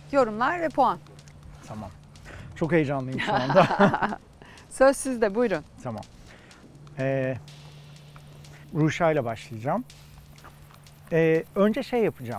Yorumlar ve puan. Tamam. Çok heyecanlıyım şu anda. Söz sizde, buyurun. Tamam. Ruşa ile başlayacağım. Önce şey yapacağım.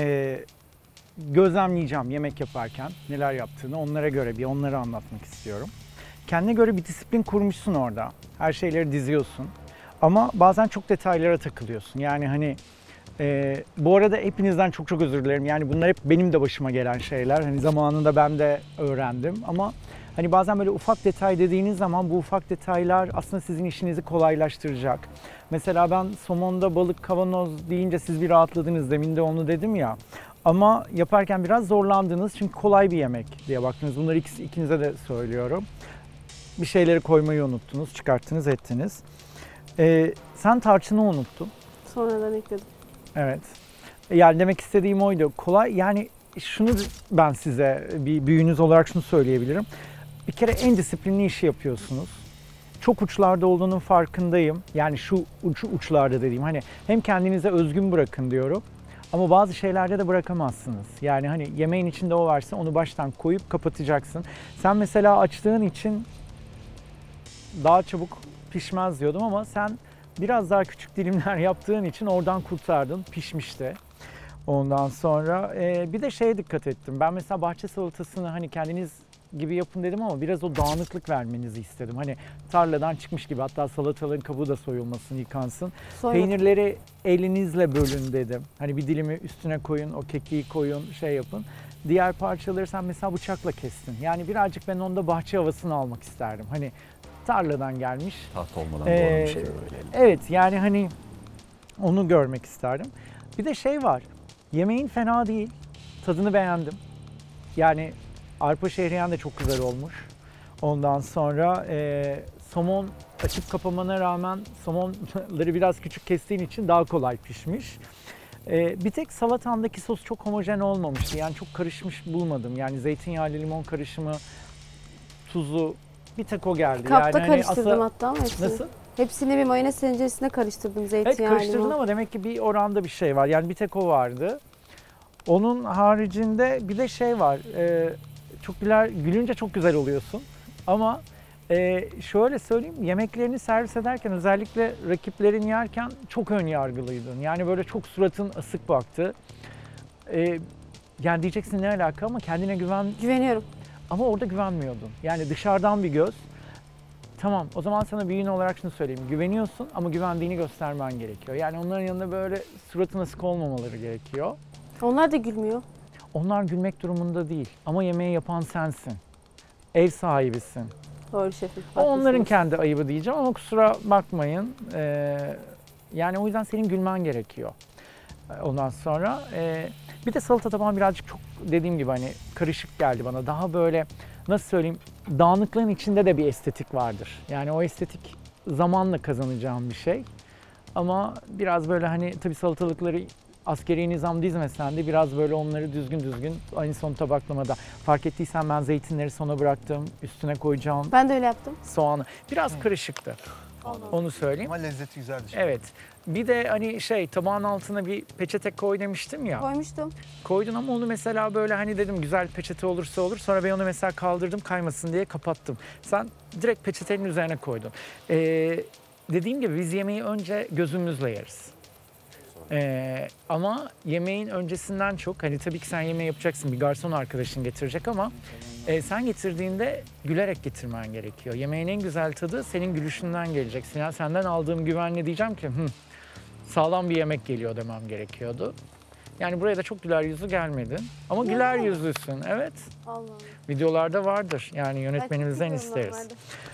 Gözlemleyeceğim yemek yaparken neler yaptığını, onlara göre onları anlatmak istiyorum. Kendine göre bir disiplin kurmuşsun orada. Her şeyleri diziyorsun. Ama bazen çok detaylara takılıyorsun. Yani hani bu arada hepinizden çok özür dilerim. Yani bunlar hep benim de başıma gelen şeyler. Hani zamanında ben de öğrendim ama hani bazen böyle ufak detay dediğiniz zaman bu ufak detaylar aslında sizin işinizi kolaylaştıracak. Mesela ben somonda balık kavanoz deyince siz bir rahatladınız. Demin de onu dedim ya. Ama yaparken biraz zorlandınız çünkü kolay bir yemek diye baktınız. Bunları ikinize de söylüyorum. Bir şeyleri koymayı unuttunuz, çıkarttınız, ettiniz. Sen tarçını unuttun. Sonradan ekledim. Evet. Yani demek istediğim oydu. Kolay, yani şunu ben size bir büyüğünüz olarak şunu söyleyebilirim. Bir kere en disiplinli işi yapıyorsunuz. Çok uçlarda olduğunun farkındayım. Yani şu uçlarda dediğim hani hem kendinize özgün bırakın diyorum. Ama bazı şeylerde de bırakamazsınız. Yani hani yemeğin içinde o varsa onu baştan koyup kapatacaksın. Sen mesela açtığın için daha çabuk pişmez diyordum ama sen biraz daha küçük dilimler yaptığın için oradan kurtardın, pişmişti. Ondan sonra bir de şeye dikkat ettim. Ben mesela bahçe salatasını hani kendiniz gibi yapın dedim ama biraz o dağınıklık vermenizi istedim. Hani tarladan çıkmış gibi, hatta salataların kabuğu da soyulmasın, yıkansın. Peynirleri elinizle bölün dedim. Hani bir dilimi üstüne koyun, o kekiği koyun, şey yapın. Diğer parçaları sen mesela bıçakla kestin. Yani birazcık ben onda bahçe havasını almak isterdim. Hani tarladan gelmiş. Taht olmadan doğramış gibi böyle. Evet, yani hani onu görmek isterdim. Bir de şey var. Yemeğin fena değil. Tadını beğendim. Yani arpa şehriyen de çok güzel olmuş. Ondan sonra somon açıp kapamana rağmen somonları biraz küçük kestiğin için daha kolay pişmiş. Bir tek salatandaki sos çok homojen olmamıştı. Yani çok karışmış bulmadım. Yani zeytinyağlı limon karışımı, tuzu bir tek o geldi. Kapta yani karıştırdım hani hatta ama hepsini. Nasıl? Hepsini bir mayonez tenceresine karıştırdım, Evet, zeytinyağı, karıştırdın limon. ama demek ki bir oranda bir şey var. Yani bir tek o vardı. Onun haricinde bir de şey var. Çok gülünce çok güzel oluyorsun. Ama şöyle söyleyeyim, yemeklerini servis ederken özellikle rakiplerin yerken çok ön yargılıydın. Yani böyle çok suratın asık baktı. Yani diyeceksin ne alaka ama kendine Güveniyorum. ama orada güvenmiyordun. Yani dışarıdan bir göz. Tamam, o zaman sana büyüğün olarak şunu söyleyeyim. Güveniyorsun ama güvendiğini göstermen gerekiyor. Yani onların yanında böyle suratın asık olmamaları gerekiyor. Onlar da gülmüyor. Onlar gülmek durumunda değil ama yemeği yapan sensin. Ev sahibisin. Doğru şefim. O onların haklısınız. kendi ayıbı diyeceğim ama kusura bakmayın. Yani o yüzden senin gülmen gerekiyor. Ondan sonra bir de salata tabağım birazcık çok dediğim gibi hani karışık geldi bana. Daha böyle nasıl söyleyeyim, dağınıklığın içinde de bir estetik vardır. Yani o estetik zamanla kazanacağım bir şey. Ama biraz böyle hani tabii salatalıkları askeri nizam dizmesen de biraz böyle onları düzgün aynı son tabaklamada. Fark ettiysen ben zeytinleri sona bıraktım. Üstüne koyacağım Ben de öyle yaptım. soğanı. Biraz karışıktı. Onu söyleyeyim. Ama lezzeti güzeldi. Evet. Bir de hani tabağın altına bir peçete koy demiştim ya. Koymuştum. Koydun ama onu mesela böyle hani dedim güzel peçete olursa olur. Sonra ben onu mesela kaldırdım kaymasın diye kapattım. Sen direkt peçetenin üzerine koydun. Dediğim gibi biz yemeği önce gözümüzle yeriz. Ama yemeğin öncesinden çok hani tabii ki sen yemeği yapacaksın, bir garson arkadaşın getirecek ama sen getirdiğinde gülerek getirmen gerekiyor. Yemeğin en güzel tadı senin gülüşünden gelecek. Yani senden aldığım güvenle diyeceğim ki sağlam bir yemek geliyor demem gerekiyordu. Yani buraya da çok güler yüzlü gelmedin ama Ya. güler yüzlüsün, evet. Allah'ım. Videolarda vardır, yani yönetmenimizden Ben çok isteriz. normalde.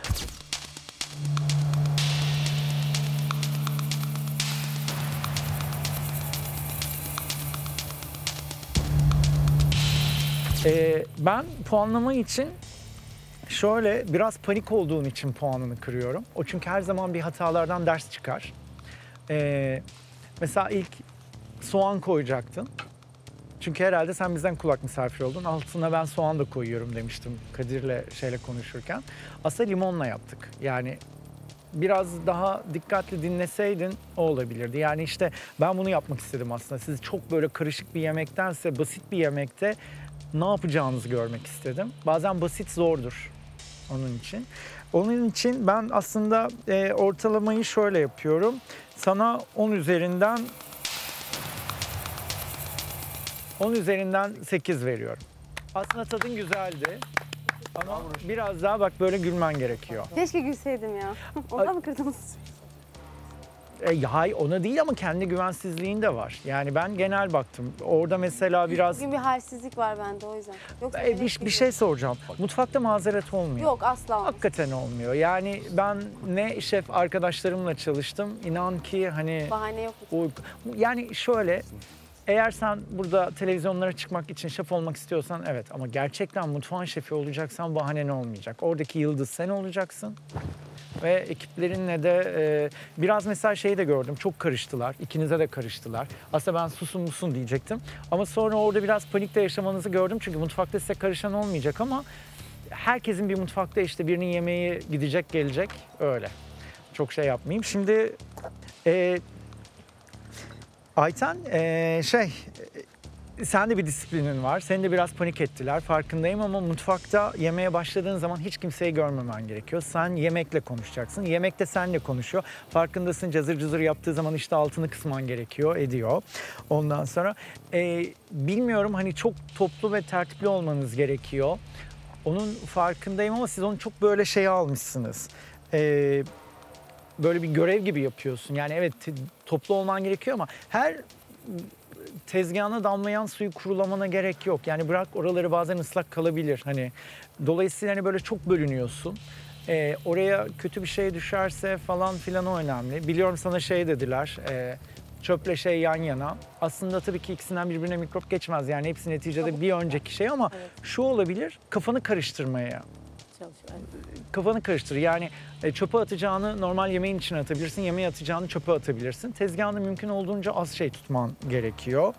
Ben puanlama için şöyle biraz panik olduğun için puanını kırıyorum. O çünkü her zaman bir hatalardan ders çıkar. Mesela ilk soğan koyacaktın. Çünkü herhalde sen bizden kulak misafir oldun. Altına ben soğan da koyuyorum demiştim Kadir'le konuşurken. Aslında limonla yaptık. Yani biraz daha dikkatli dinleseydin o olabilirdi. Yani işte ben bunu yapmak istedim aslında. Siz çok böyle karışık bir yemektense basit bir yemekte ne yapacağınızı görmek istedim. Bazen basit zordur onun için. Onun için ben aslında ortalamayı şöyle yapıyorum. Sana 10 üzerinden 8 veriyorum. Aslında tadın güzeldi. Ama biraz daha bak böyle gülmen gerekiyor. Keşke gülseydim ya. Ondan mı kırdınız? Hayır ona değil ama kendi güvensizliğin de var. Yani ben genel baktım. Orada mesela biraz Bugün bir halsizlik var bende o yüzden. Yoksa bir şey soracağım. Mutfakta mazeret olmuyor. Yok asla olmaz. Hakikaten olmuyor. Yani ben ne şef arkadaşlarımla çalıştım. İnan ki hani Bahane yok. yani şöyle eğer sen burada televizyonlara çıkmak için şef olmak istiyorsan evet ama gerçekten mutfağın şefi olacaksan bahanen olmayacak. Oradaki yıldız sen olacaksın. Ve ekiplerinle de biraz mesela şeyi de gördüm. Çok karıştılar. İkinize de karıştılar. Aslında ben susun musun diyecektim. Ama sonra orada biraz panikte yaşamanızı gördüm. Çünkü mutfakta size karışan olmayacak ama herkesin bir mutfakta işte birinin yemeği gidecek gelecek öyle. Çok şey yapmayayım. Şimdi Ayten sen de bir disiplinin var. Seni de biraz panik ettiler farkındayım ama mutfakta yemeye başladığın zaman hiç kimseyi görmemen gerekiyor. Sen yemekle konuşacaksın. Yemek de seninle konuşuyor. Farkındasın cazır cazır yaptığı zaman işte altını kısman gerekiyor, ediyor. Ondan sonra bilmiyorum hani çok toplu ve tertipli olmanız gerekiyor. Onun farkındayım ama siz onu çok böyle şeye almışsınız. Böyle bir görev gibi yapıyorsun. Yani evet toplu olman gerekiyor ama her tezgahına damlayan suyu kurulamana gerek yok. Yani bırak oraları bazen ıslak kalabilir. Hani dolayısıyla hani böyle çok bölünüyorsun. Oraya kötü bir şey düşerse falan filan o önemli. Biliyorum sana şey dediler. Çöple şey yan yana. Aslında tabii ki ikisinden birbirine mikrop geçmez. Yani hepsi neticede bir önceki şey ama şu olabilir. Kafanı karıştırmaya. Kafanı karıştır. Yani çöpe atacağını normal yemeğin içine atabilirsin. Yemeğe atacağını çöpe atabilirsin. Tezgahında mümkün olduğunca az şey tutman gerekiyor.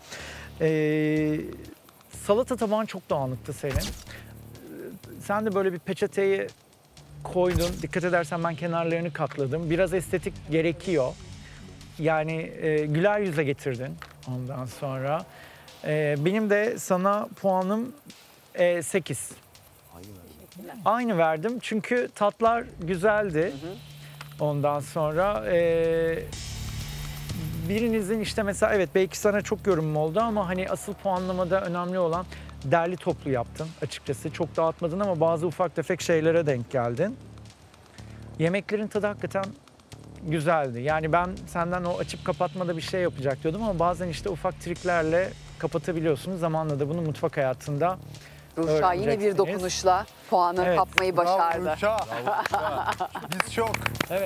Salata tabağın çok dağınıktı senin. Sen de böyle bir peçeteyi koydun. Dikkat edersen ben kenarlarını katladım. Biraz estetik gerekiyor. Yani güler yüze getirdin ondan sonra. Benim de sana puanım 8. Aynı verdim çünkü tatlar güzeldi. Ondan sonra birinizin işte mesela evet belki sana çok yorumum oldu ama hani asıl puanlamada önemli olan derli toplu yaptın açıkçası. Çok dağıtmadın ama bazı ufak tefek şeylere denk geldin. Yemeklerin tadı hakikaten güzeldi. Yani ben senden o açıp kapatmada bir şey yapacak diyordum ama bazen işte ufak triklerle kapatabiliyorsunuz. Zamanla da bunu mutfak hayatında Ruşa yine bir dokunuşla puanı Evet. kapmayı başardı. Bravo Ruşa. Biz çok. Evet.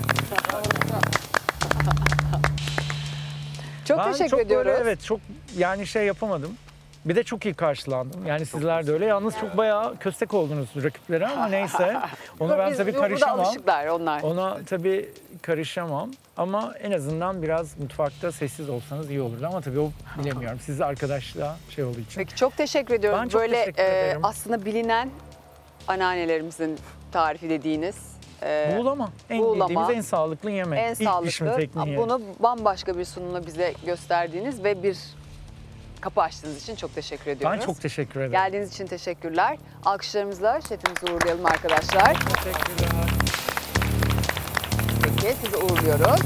Çok Ben teşekkür çok ediyoruz. Böyle, evet çok yani şey yapamadım. Bir de çok iyi karşılandım. Yani sizler de öyle. Yalnız çok bayağı köstek oldunuz rakiplere ama neyse. Ona ben tabii Burada karışamam. alışıklar onlar. Ona tabii karışamam. Ama en azından biraz mutfakta sessiz olsanız iyi olurdu. Ama tabii o bilemiyorum. Siz arkadaşla şey olduğu için. Peki çok teşekkür ediyoruz. Ben çok Böyle teşekkür ederim. aslında bilinen anneannelerimizin tarifi dediğiniz Buğulama. En buğulama. bildiğimiz en sağlıklı yemek. en İlk pişme sağlıklı. tekniği. Bunu bambaşka bir sunumla bize gösterdiğiniz ve bir kapı açtığınız için çok teşekkür ediyoruz. Ben çok teşekkür ederim. Geldiğiniz için teşekkürler. Alkışlarımızla şefimizi uğurlayalım arkadaşlar. Teşekkürler. Peki sizi uğurluyoruz.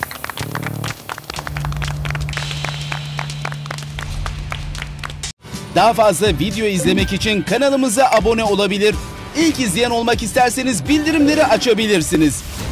Daha fazla video izlemek için kanalımıza abone olabilir. İlk izleyen olmak isterseniz bildirimleri açabilirsiniz.